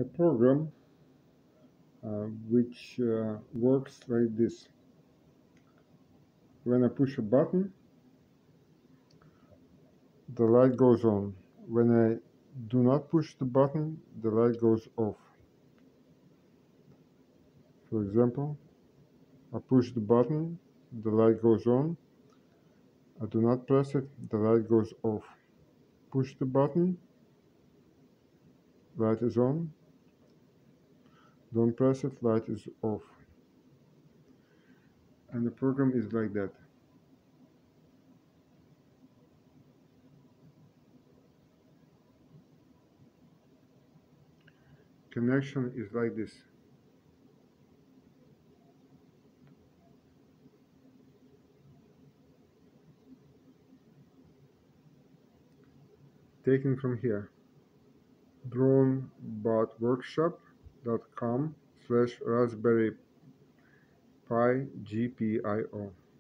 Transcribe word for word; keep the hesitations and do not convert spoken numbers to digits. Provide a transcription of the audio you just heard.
a program uh, which uh, works like this. When I push a button, the light goes on. When I do not push the button, the light goes off. For example, I push the button, the light goes on. I do not press it, the light goes off. Push the button, light is on. Don't press it, light is off. And the program is like that. Connection is like this. Taken from here. dronebotworkshop dot com slash raspberry pi G P I O.